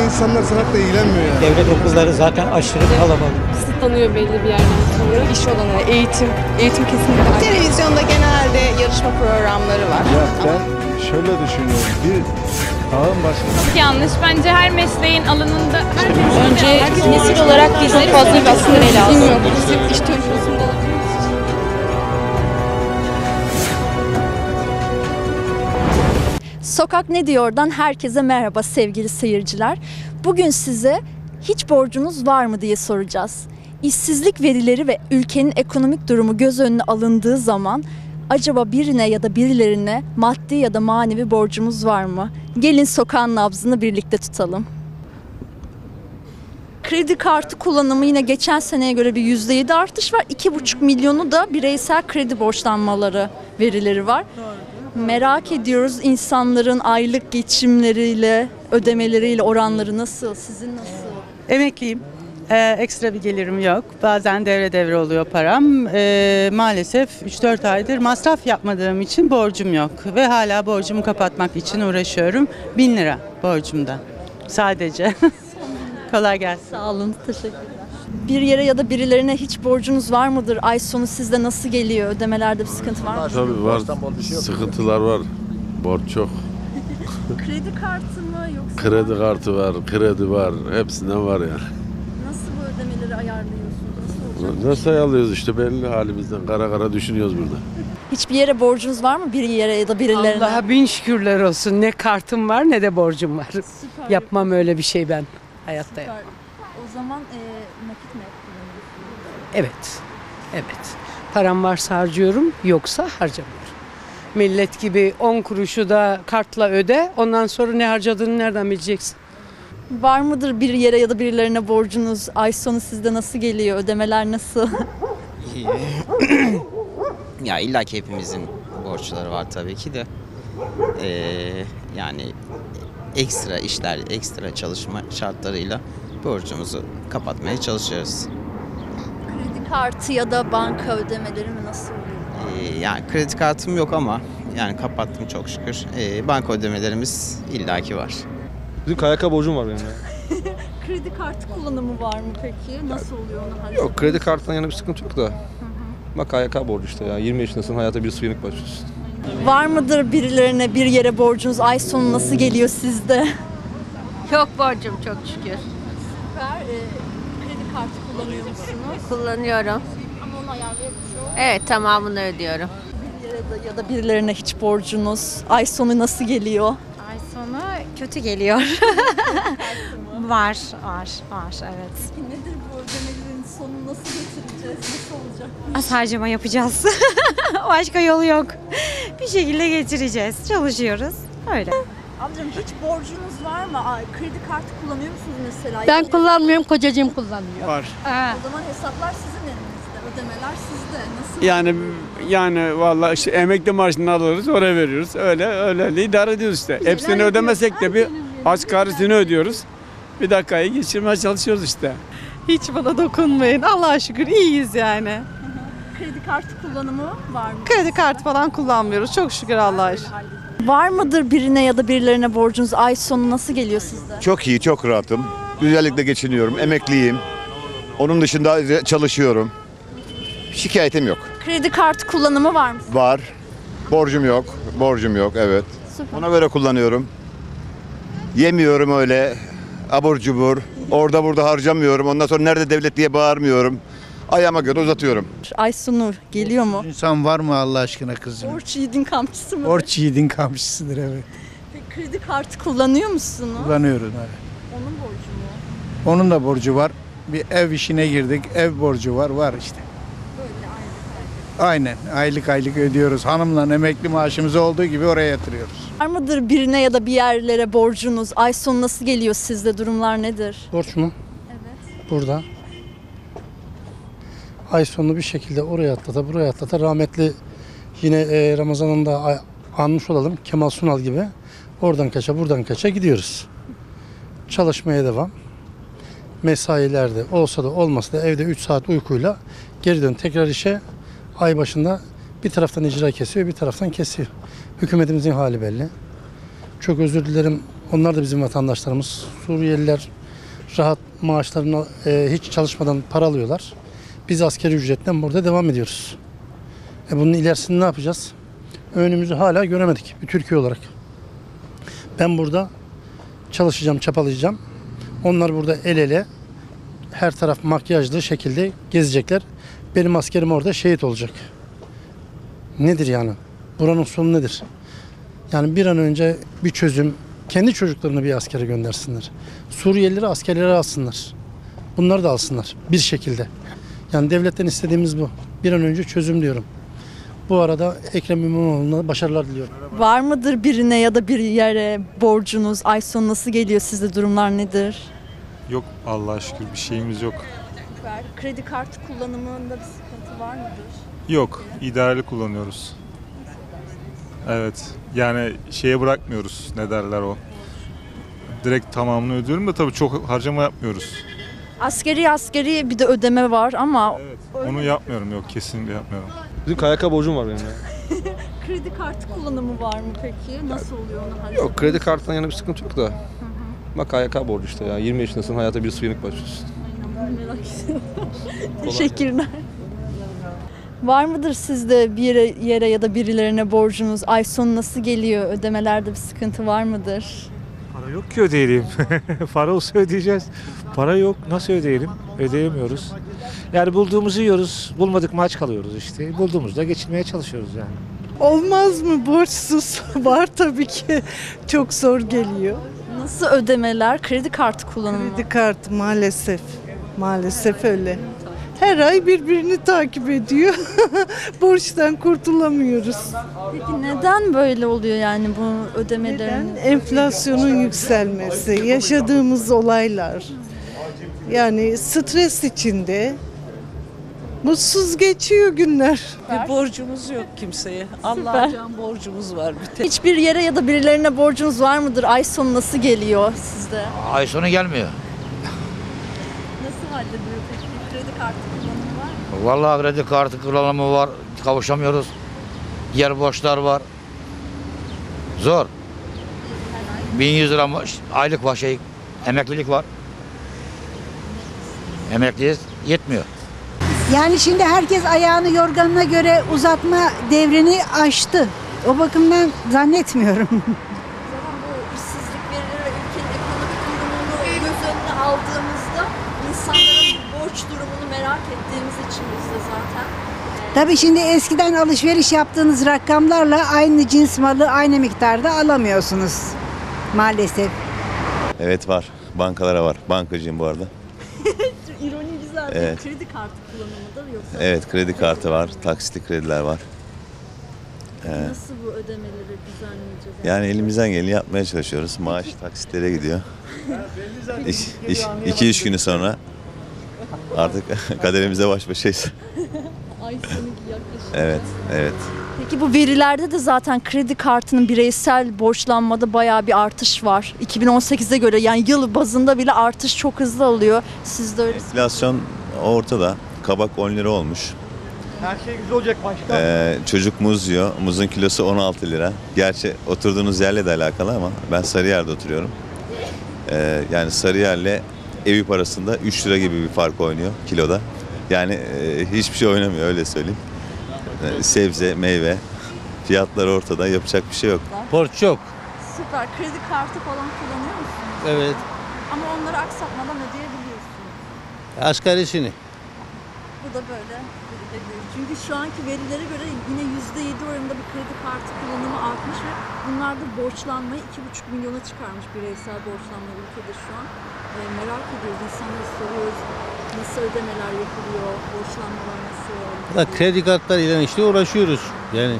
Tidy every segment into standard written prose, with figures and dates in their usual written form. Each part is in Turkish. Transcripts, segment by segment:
insanlar sanatla ilgilenmiyor yani. Devlet okulları zaten aşırı kalabalık. Kısıtlanıyor belli bir yerden sonra. İş olanı, eğitim kesinlikle. Televizyonda genelde yarışma programları var. Ya ben şöyle düşünüyorum. Bir ağın başında Çok yanlış. Bence her mesleğin alanında Önce nesil olarak bizleri fazla bir aslında ele alsın. Bilmiyorum. Bizim iş tecrübesinde olabilir. Sokak Ne Diyor'dan herkese merhaba sevgili seyirciler. Bugün size hiç borcunuz var mı diye soracağız. İşsizlik verileri ve ülkenin ekonomik durumu göz önüne alındığı zaman acaba birine ya da birilerine maddi ya da manevi borcumuz var mı? Gelin sokağın nabzını birlikte tutalım. Kredi kartı kullanımı yine geçen seneye göre bir %7 artış var. 2,5 milyonu da bireysel kredi borçlanmaları verileri var. Merak ediyoruz insanların aylık geçimleriyle, ödemeleriyle oranları nasıl? Sizin nasıl? Emekliyim. Ekstra bir gelirim yok. Bazen devre oluyor param. Maalesef 3-4 aydır masraf yapmadığım için borcum yok. Ve hala borcumu kapatmak için uğraşıyorum. 1000 lira borcumda. Sadece. Kolay gelsin. Sağ olun, teşekkürler. Bir yere ya da birilerine hiç borcunuz var mıdır? Ay sonu sizde nasıl geliyor? Ödemelerde bir sıkıntı var mı? Tabii var. Sıkıntılar var. Borç çok. Kredi kartı mı yoksa? Kredi kartı var, kredi var. Hepsinden var yani. Nasıl bu ödemeleri ayarlıyorsunuz? Nasıl olacak? Nasıl ayarlıyoruz işte belli halimizden. Kara kara düşünüyoruz burada. Hiçbir yere borcunuz var mı? Bir yere ya da birilerine? Allah'a bin şükürler olsun. Ne kartım var ne de borcum var. Süper. Yapmam öyle bir şey ben. Hayatta Süper. yapmam. O zaman nakit mi kullanıyorsunuz? Evet. Evet. Param varsa harcıyorum, yoksa harcamıyorum. Millet gibi 10 kuruşu da kartla öde. Ondan sonra ne harcadığını nereden bileceksin? Var mıdır bir yere ya da birilerine borcunuz? Ay sonu sizde nasıl geliyor? Ödemeler nasıl? İyi. Ya illa ki hepimizin borçları var tabii ki de. Yani ekstra işler, ekstra çalışma şartlarıyla borcumuzu kapatmaya çalışıyoruz. Kredi kartı ya da banka ödemeleri mi nasıl oluyor? Yani kredi kartım yok ama yani kapattım çok şükür. Banka ödemelerimiz illaki var. bir KYK borcum var benim ya. Kredi kartı kullanımı var mı peki? Nasıl oluyor onu harcamak? Yok, kredi kartından yana bir sıkıntı yok da. Bak KYK borcu işte ya. 20 yaşındasın, hayata bir sıyırık başlıyorsun. Var mıdır birilerine bir yere borcunuz? Ay sonu nasıl geliyor sizde? Çok borcum çok şükür. Süper. Kredi kartı kullanıyor musunuz? Kullanıyorum. Ama onu ayarlayabiliyor. Evet, tamamını ödüyorum. Bir yere ya da birilerine hiç borcunuz? Ay sonu nasıl geliyor? Ay sonu kötü geliyor. var evet. Nedir bu ödemelerin sonu nasıl getireceğiz? Nasıl olacak? Az harcama yapacağız. Başka yolu yok. Bir şekilde geçireceğiz. Çalışıyoruz. Öyle. Ablacığım hiç borcunuz var mı? Kredi kartı kullanıyor musunuz mesela? Ben kullanmıyorum, kocacığım kullanmıyor. Var. O zaman hesaplar sizin elinizde. Ödemeler sizde. Nasıl? Yani vallahi işte emekli maaşını alırız, oraya veriyoruz. Öyle idare ediyoruz işte. Hepsini ödemesek de bir asgarisini ödüyoruz. Bir dakikayı geçirmeye çalışıyoruz işte. Hiç bana dokunmayın. Allah'a şükür iyiyiz yani. Kredi kartı kullanımı var mı? Kredi kartı falan kullanmıyoruz. Çok şükür Allah'a şükür. Var mıdır birine ya da birilerine borcunuz? Ay sonu nasıl geliyor sizde? Çok iyi, çok rahatım. Güzellikle geçiniyorum, emekliyim. Onun dışında çalışıyorum. Şikayetim yok. Kredi kartı kullanımı var mı? Var. Borcum yok, evet. Süper. Ona göre kullanıyorum. Yemiyorum öyle abur cubur. Orada burada harcamıyorum. Ondan sonra nerede devlet diye bağırmıyorum. Ayağıma göre uzatıyorum. Ay sonu geliyor mu? İnsan var mı Allah aşkına kızım? Borç yiğidin kamçısı mı? Borç yiğidin kamçısıdır evet. Peki kredi kartı kullanıyor musunuz? Kullanıyoruz evet. Onun borcu mu? Onun da borcu var. Bir ev işine girdik. Ev borcu var işte. Böyle aylık. Aynen aylık ödüyoruz. Hanımla emekli maaşımız olduğu gibi oraya yatırıyoruz. Var mıdır birine ya da bir yerlere borcunuz? Ay sonu nasıl geliyor sizde? Durumlar nedir? Borç mu? Evet. Burada. Ay sonunu bir şekilde oraya atlata, buraya atlata. Rahmetli yine Ramazan'ında anmış olalım. Kemal Sunal gibi. Oradan kaça, buradan kaça gidiyoruz. Çalışmaya devam. Mesailerde olsa da olmasa da evde 3 saat uykuyla geri dön tekrar işe. Ay başında bir taraftan icra kesiyor, bir taraftan kesiyor. Hükümetimizin hali belli. Çok özür dilerim. Onlar da bizim vatandaşlarımız. Suriyeliler rahat maaşlarına hiç çalışmadan para alıyorlar. Biz asgari ücretten burada devam ediyoruz. Bunun ilerisini ne yapacağız? Önümüzü hala göremedik bir Türkiye olarak. Ben burada çalışacağım, çapalayacağım. Onlar burada el ele her taraf makyajlı şekilde gezecekler. Benim askerim orada şehit olacak. Nedir yani? Buranın sonu nedir? Yani bir an önce bir çözüm, kendi çocuklarını bir askere göndersinler. Suriyelileri askerlere alsınlar. Bunları da alsınlar bir şekilde. Yani devletten istediğimiz bu. Bir an önce çözüm diyorum. Bu arada Ekrem İmamoğlu'na başarılar diliyorum. Var mıdır birine ya da bir yere borcunuz? Ay sonu nasıl geliyor? Sizde durumlar nedir? Yok, Allah'a şükür bir şeyimiz yok. Kredi kartı kullanımında bir sıkıntı var mıdır? Yok, idareli kullanıyoruz. Evet, yani şeye bırakmıyoruz, ne derler o. Direkt tamamını ödüyorum da tabii çok harcama yapmıyoruz. Askeri bir de ödeme var ama... Evet, onu yapmıyorum, yok kesinlikle yapmıyorum. Bizim KYK borcum var benim ya. Kredi kartı kullanımı var mı peki? Nasıl oluyor onu? Yok, kredi kartından yana bir sıkıntı yok da. Bak KYK borcu işte ya. 20 yaşındasın, hayata bir sıfır yenik başlıyorsun. Merak ediyorum. Teşekkürler. Var mıdır sizde bir yere ya da birilerine borcunuz? Ay sonu nasıl geliyor? Ödemelerde bir sıkıntı var mıdır? Para yok ki ödeyelim. Para olsa ödeyeceğiz. Para yok. Nasıl ödeyelim? Ödeyemiyoruz. Yani bulduğumuzu yiyoruz. Bulmadık mı aç kalıyoruz işte. Bulduğumuzda geçinmeye çalışıyoruz yani. Olmaz mı? Borçsuz var tabii ki. Çok zor geliyor. Nasıl ödemeler? Kredi kartı kullanımı mı? Kredi kartı maalesef. Maalesef öyle. Her ay birbirini takip ediyor. Borçtan kurtulamıyoruz. Peki neden böyle oluyor yani bu ödemelerin? Neden? Enflasyonun yükselmesi, yaşadığımız olaylar. Yani stres içinde. Mutsuz geçiyor günler. Bir borcumuz yok kimseye. Allah'a can borcumuz var bir tek. Hiçbir yere ya da birilerine borcunuz var mıdır? Ay sonu nasıl geliyor sizde? Ay sonu gelmiyor. Nasıl hallediyor peki? Kredi kartı kullanımı var mı? Vallahi kredi kartı kullanımı var. Kavuşamıyoruz. Diğer borçlar var. Zor. 1100 lira aylık var emeklilik var. Emekliyiz, yetmiyor. Yani şimdi herkes ayağını yorganına göre uzatma devrini aştı. O bakımdan zannetmiyorum. Bu işsizlik verileri ve ülkenin ekonomik durumunu göz önüne aldığımızda insanların borç durumunu merak ettiğimiz için biz de zaten. Tabii şimdi eskiden alışveriş yaptığınız rakamlarla aynı cins malı aynı miktarda alamıyorsunuz maalesef. Evet var. Bankalara var. Bankacıyım bu arada. İroni güzel. Evet. Kredi kartı kullanımıdır yoksa? Evet, kredi kartı var. Taksitli krediler var. Nasıl bu ödemeleri düzenleyeceğiz? Yani elimizden geleni yapmaya çalışıyoruz. Maaş taksitlere gidiyor. 2-3 günü sonra artık kaderimizle baş başayız. Ay sonu yaklaşık. Evet, evet. Peki bu verilerde de zaten kredi kartının bireysel borçlanmada bayağı bir artış var. 2018'e göre yani yıl bazında bile artış çok hızlı oluyor. Siz de öyle. Enflasyon ortada. Kabak 10 lira olmuş. Her şey güzel olacak başkan. Çocuk muz yiyor. Muzun kilosu 16 lira. Gerçi oturduğunuz yerle de alakalı ama ben Sarıyer'de oturuyorum. Yani Sarıyer'le Eyüp arasında 3 lira gibi bir fark oynuyor kiloda. Yani hiçbir şey oynamıyor öyle söyleyeyim. Sebze, meyve, fiyatlar ortada, yapacak bir şey yok. Borç yok. Süper. Kredi kartı falan kullanıyor musunuz? Evet. Ama onları aksatmadan ödeyebiliyorsunuz. Asgarisini. Bu da böyle. Çünkü şu anki verilere göre yine %7 oranında bir kredi kartı kullanımı artmış ve bunlar da borçlanmayı 2,5 milyona çıkarmış bireysel borçlanma ülkede şu an. Merak ediyoruz, insanları soruyoruz. Nasıl ödemeler yapılıyor, borçlanmalar nasıl? Kredi kartlarıyla işte uğraşıyoruz. Yani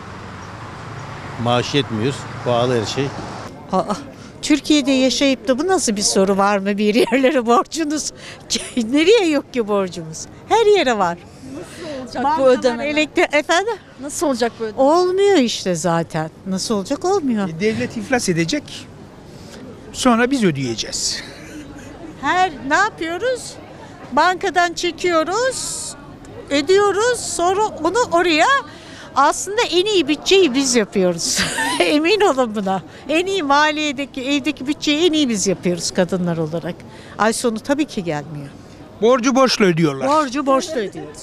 maaş yetmiyor, pahalı her şey. Türkiye'de yaşayıp da bu nasıl bir soru var mı bir yerlere borcunuz? Nereye yok ki borcumuz? Her yere var. Nasıl olacak bu ödemeler? Efendim? Nasıl olacak bu ödemeler? Olmuyor işte zaten. Nasıl olacak olmuyor. Devlet iflas edecek. Sonra biz ödeyeceğiz. Ne yapıyoruz? Bankadan çekiyoruz, ödüyoruz, sonra onu oraya Aslında en iyi bütçeyi biz yapıyoruz. Emin olun buna. En iyi maliyedeki, evdeki bütçeyi en iyi biz yapıyoruz kadınlar olarak. Ay sonu tabii ki gelmiyor. Borcu borçlu ödüyorlar. Borcu borçlu ödüyoruz.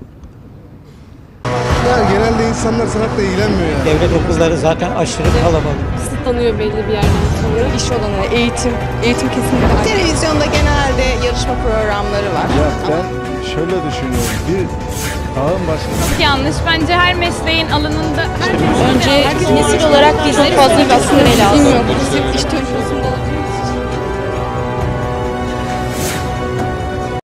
Ya genelde insanlar sanatla ilgilenmiyor yani. Devlet okulları zaten aşırı kalabalık. Kısıtlanıyor belli bir yerden sonra. İş olanı, eğitim kesinlikle. Televizyonda genelde yarışma programları var. Ya ben şöyle düşünüyorum. Bir dağın başında... Çok yanlış. Bence her mesleğin alanında... Önce nesil olarak biz fazla bir aslında ele aldık. İş tecrübesinde